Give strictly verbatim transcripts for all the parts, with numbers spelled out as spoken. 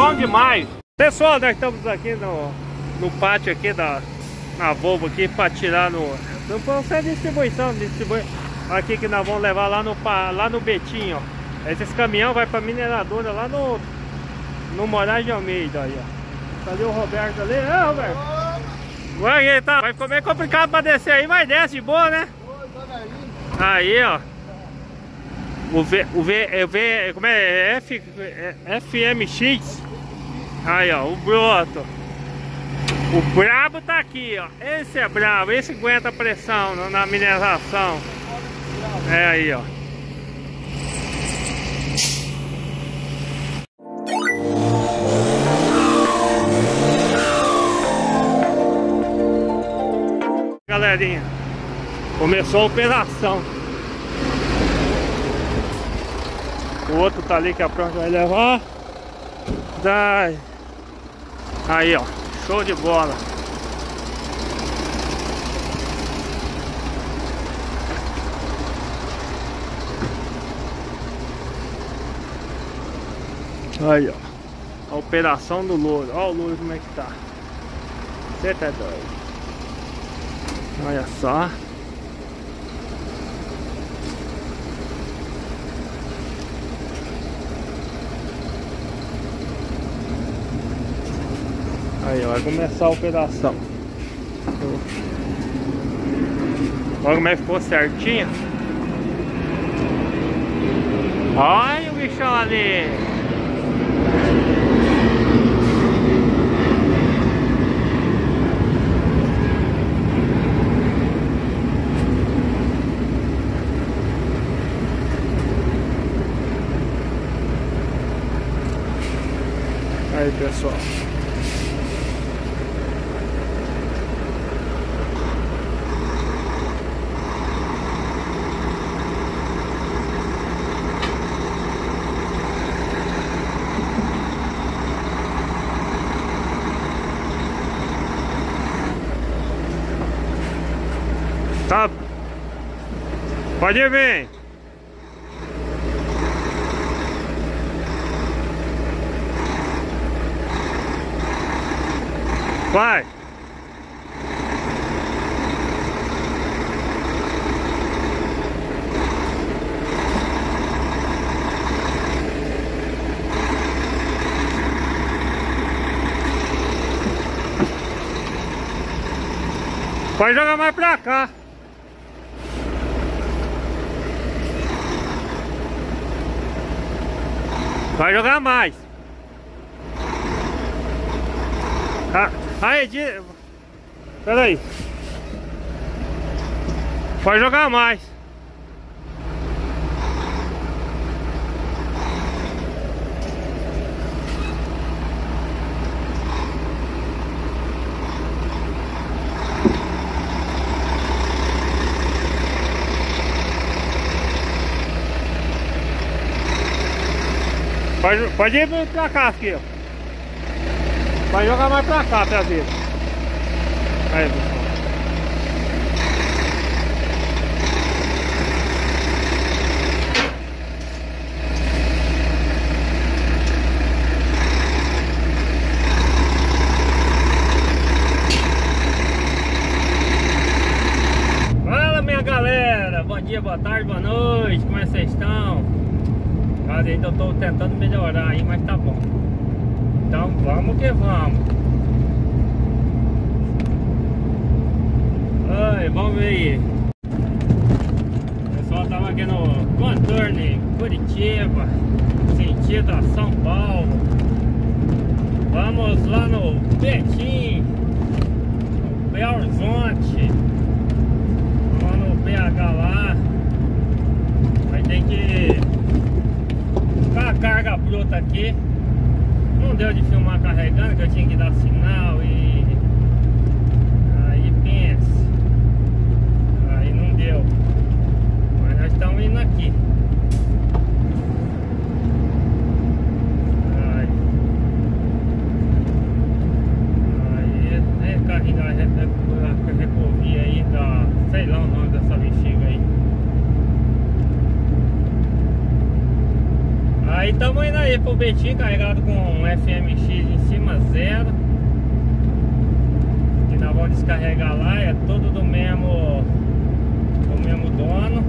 bom demais. Pessoal, nós estamos aqui no, no pátio aqui da na Volvo aqui para tirar no, no processo de distribuição, distribui, aqui que nós vamos levar lá no, lá no Betinho, ó. Esses caminhão vai para mineradora lá no, no Moraes de Almeida aí, ó. Tá ali o Roberto ali, é Roberto? Vai, tá, vai ficar meio complicado para descer aí, mas desce de boa, né? Aí, ó. O V, o V, o V, como é? F, F M X. Aí, ó, o broto. O brabo tá aqui, ó. Esse é brabo, esse aguenta a pressão na mineração. É aí, ó. Galerinha, começou a operação. O outro tá ali que a pronta vai levar. Dai. Aí, ó, show de bola. Aí, ó, a operação do louro. Ó o louro como é que tá. Você tá doido. Olha só. Aí, ó, vai começar a operação. Olha como é que ficou certinho. Olha o bichão ali. Aí, pessoal. Tá. Pode vir. Vai. Pode jogar mais pra cá. Vai jogar mais. Ah, aí, de... Pera aí. Pode jogar mais. Pode, pode ir pra cá aqui, ó. Vai jogar mais pra cá, traseiro. Aí, pessoal. Fala, minha galera. Bom dia, boa tarde, boa noite. Como é que vocês estão? Ainda eu tô tentando melhorar aí, mas tá bom. Então vamos que vamos. Ai, vamos ver aí. O pessoal tava aqui no contorno Curitiba, sentido a São Paulo. Vamos lá no Betim, no Belo Horizonte. Vamos no B H lá. Vai ter que ficar a carga bruta aqui. Não deu de filmar carregando, que eu tinha que dar sinal e... Aí pense. Aí não deu. Mas nós estamos indo aqui. Aí. Aí, é carrinho da Recovia aí, da... Sei lá o nome dessa bexiga aí. Aí Aí estamos indo aí pro Betim, carregado com um F M X em cima, zero. E nós vamos descarregar lá, é tudo do mesmo, do mesmo dono.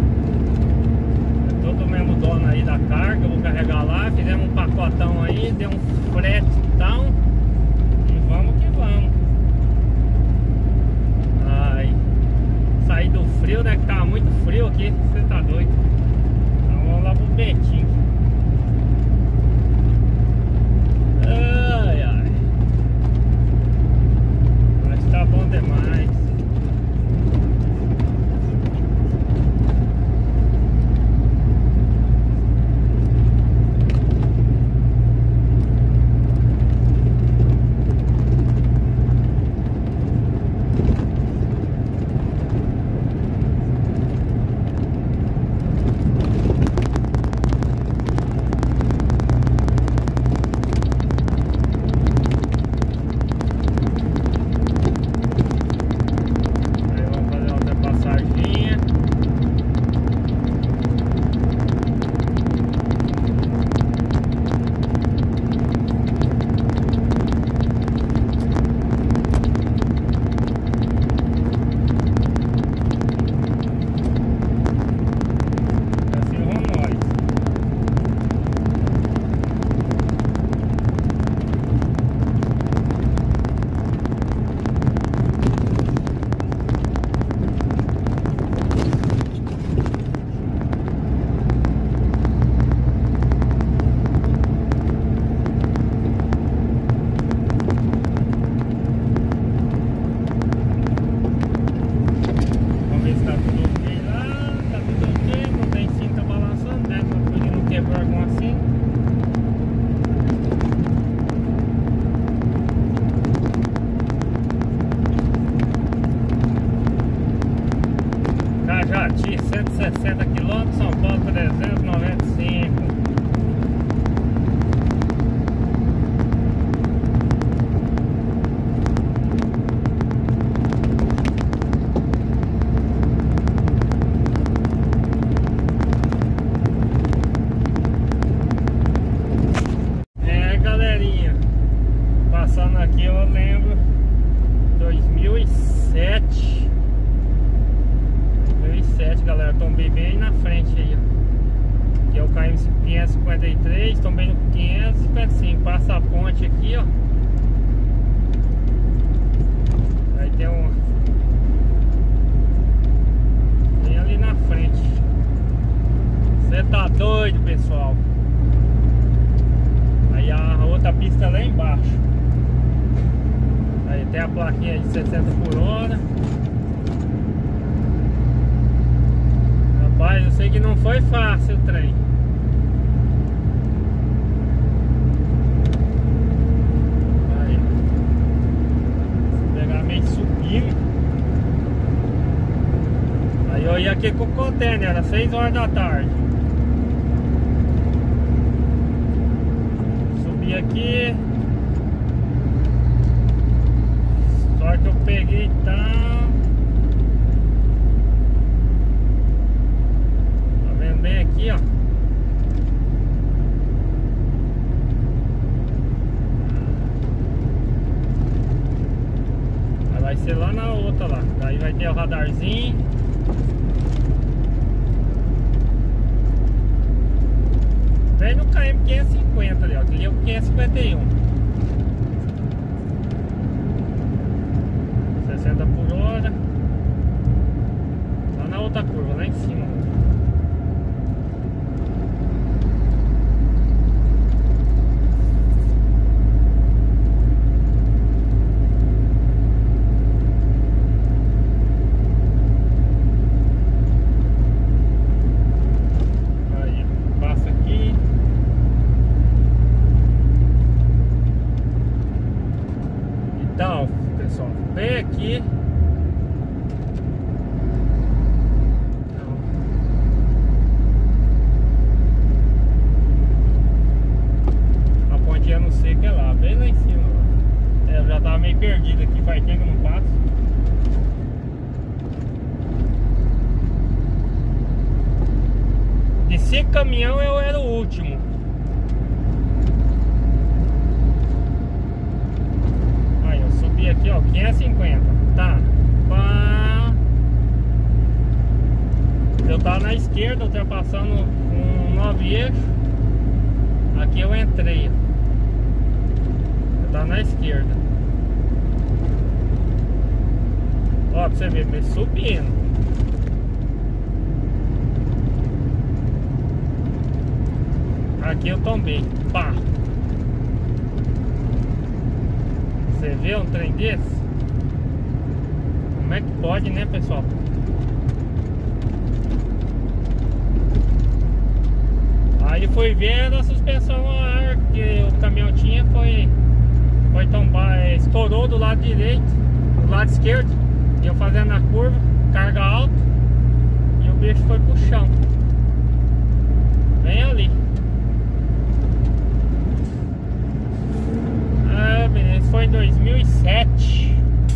É tudo do mesmo dono aí da carga, eu vou carregar lá. Fizemos um pacotão aí, deu um frete então. E vamos que vamos. Ai, sair do frio, né, que tava muito frio aqui, você tá doido. Então vamos lá pro Betim. Ai, ai. Mas tá bom demais. Cajati, cento e sessenta quilômetros, São Paulo trezentos e noventa e cinco. É, galerinha, passando aqui eu lembro dois mil e sete. Galera, tombei bem na frente aí, ó. Aqui é o K M quinhentos e cinquenta e três, tombei no quinhentos e cinquenta e cinco. Passa a ponte aqui, ó. Aí tem um bem ali na frente. Você tá doido, pessoal. Aí a outra pista lá embaixo. Aí tem a plaquinha de sessenta por hora. Rapaz, eu sei que não foi fácil o trem. Aí, pegar meio subindo. Aí eu ia aqui com o container, era seis horas da tarde. Subi aqui. Só que eu peguei então. Bem aqui, ó. Aí vai ser lá na outra lá. Daí vai ter o radarzinho. Vem no K M quinhentos e cinquenta ali, ó. Aquele é o quinhentos e cinquenta e um. sessenta por hora. Lá na outra curva, lá em cima. Então, pessoal, bem aqui. A pontinha não sei que é lá, bem lá em cima. Lá. É, eu já tava meio perdido aqui, faz tempo que eu não passo. De cinco caminhão eu era o último. é cinquenta. Tá. Pá. Eu tava na esquerda, ultrapassando um nove eixo. Aqui eu entrei. Eu tava na esquerda. Ó, pra você ver, me subindo. Aqui eu tombei. Pá. Você vê um trem desse? Como é que pode, né, pessoal? Aí foi vendo a suspensão a ar que o caminhão tinha, foi foi tombar, estourou do lado direito, do lado esquerdo, e eu fazendo a curva, carga alta, e o bicho foi pro chão. Bem ali. Ah, beleza, foi em dois mil e sete.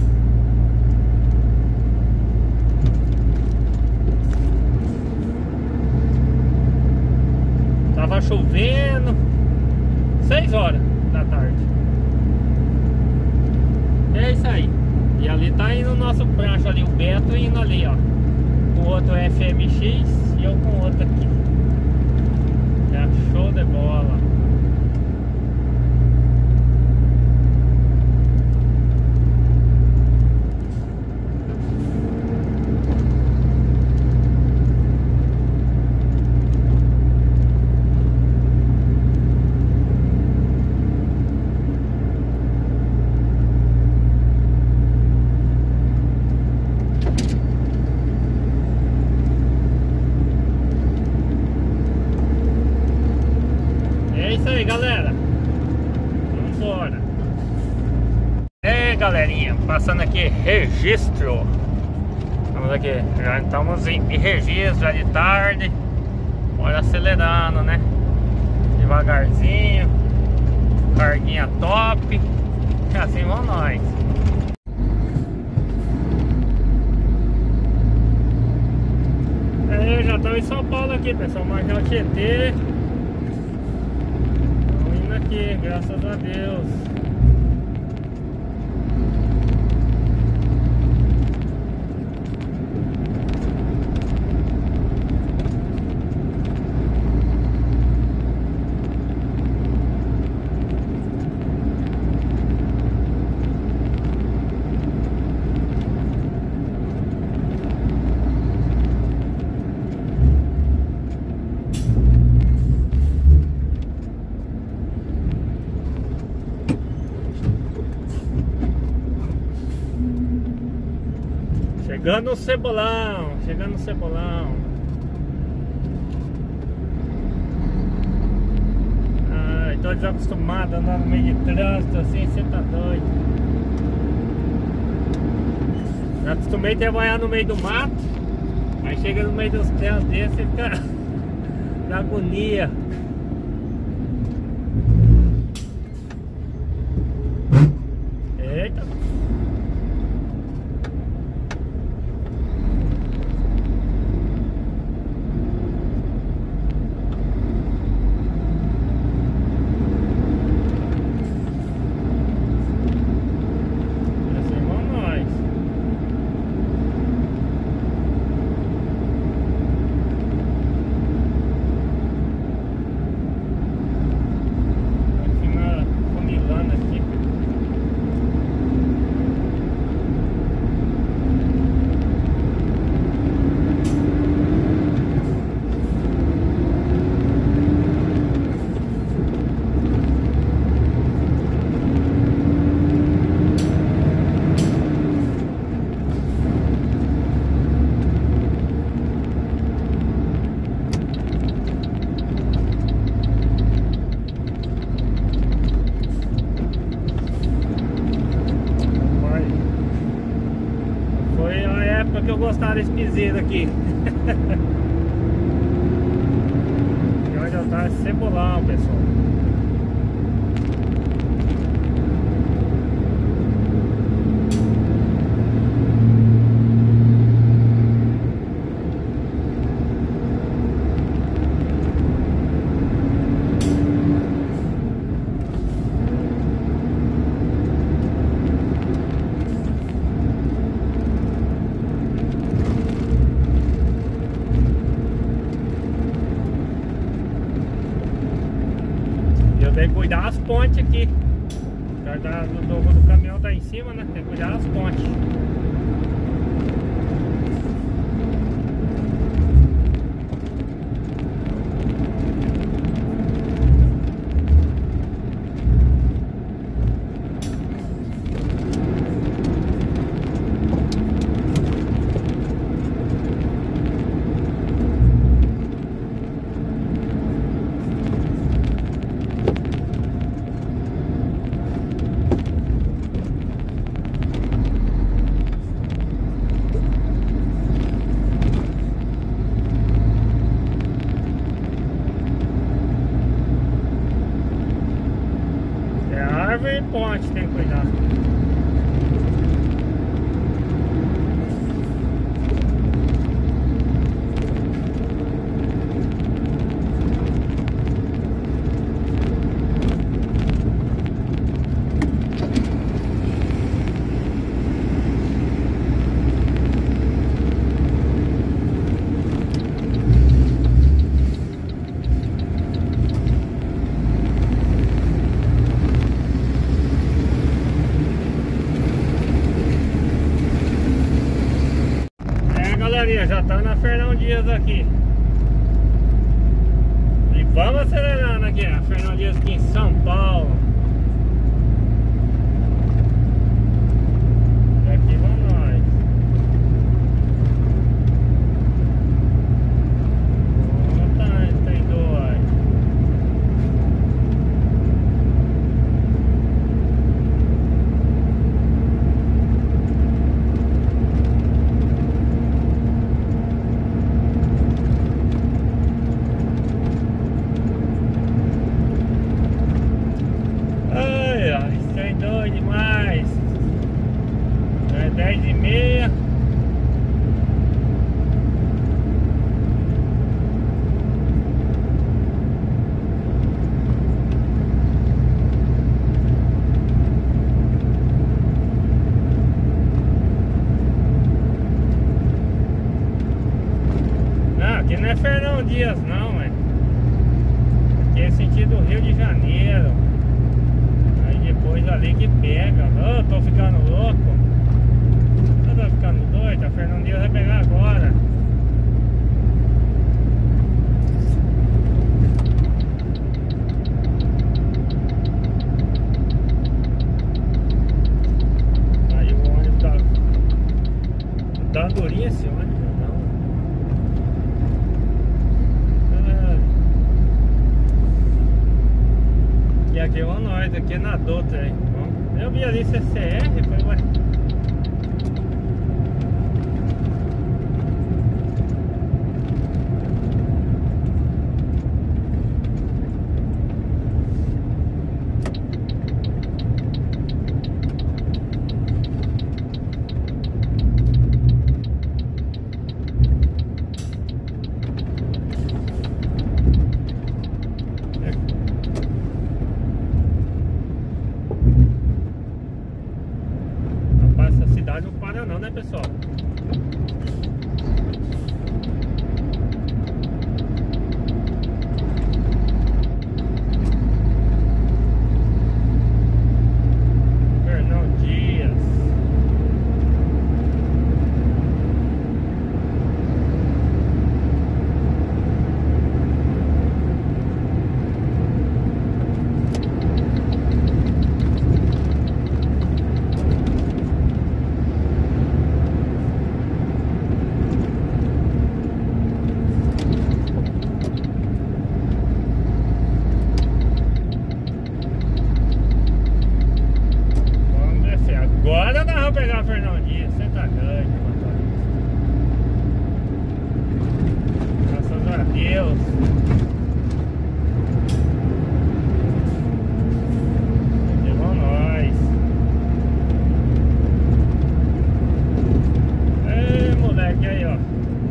Tava chovendo, seis horas da tarde. É isso aí. E ali tá indo o nosso prancho ali, o Beto indo ali, ó. O outro F M X e eu com o outro aqui. É show de bola. Galera, vamos embora. É, galerinha, passando aqui registro. Estamos aqui, já estamos em registro, já de tarde. Bora acelerando, né? Devagarzinho, carguinha top. Assim vamos nós. É, já estamos em São Paulo aqui, pessoal. Marginal Tietê. Aqui, graças a Deus. Chegando no Cebolão, chegando no Cebolão. Ai, tô desacostumado a andar no meio de trânsito assim, você tá doido. Já acostumei a trabalhar no meio do mato. Aí chega no meio dos trânsitos desses e fica na agonia. Eita. Que eu gostava desse piseiro aqui. E olha, tá Cebolão, pessoal. pontes aqui. O do, do caminhão tá em cima, né? Tem que cuidar das pontes. Árvore e ponte tem que cuidar. Já tá na Fernão Dias aqui. E vamos acelerando aqui, a Fernão Dias aqui em São Paulo. E aqui vamos nós. Oh, tá, tem dois. Demais. É dez e meia. Não, aqui não é Fernão Dias não, é. Aqui é sentido Rio de Janeiro. Depois ali que pega. Oh, tô ficando louco. Eu tô ficando doido. A Fernão Dias vai pegar agora. Aí o ônibus tá dando durinha esse ônibus. Não. Ah. E aqui vamos nós, aqui é na Doutra, hein? Eu vi ali C C R, foi ué. Não para não, né, pessoal? Fernão Dias. Agora nós vamos pegar a Fernão Dias, você tá doido, motorista. Graças a Deus. Aqui vamos nós. Ei, moleque, aí ó.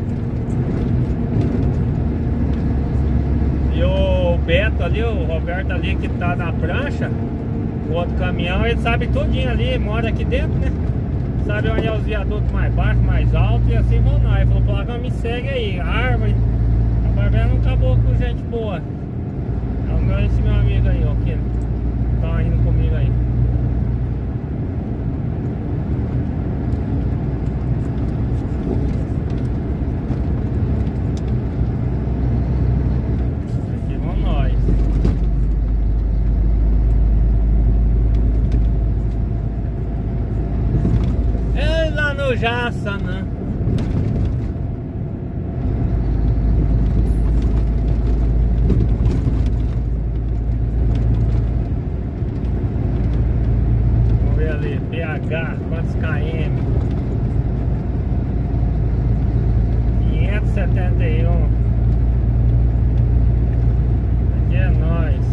E o Beto ali, o Roberto ali que tá na prancha, o outro caminhão, ele sabe tudinho ali, mora aqui dentro, né? Sabe onde é os viadutos mais baixos, mais altos, e assim vão nós. Ele falou, Plagão, me segue aí, árvore. A Barbera não acabou com gente boa. É o meu, esse meu amigo aí, ó, aqui. tá indo comigo aí. Aqui vamos nós. É lá no Jaça, né? P H, quantos km? quinhentos e setenta e um. Aqui é nóis.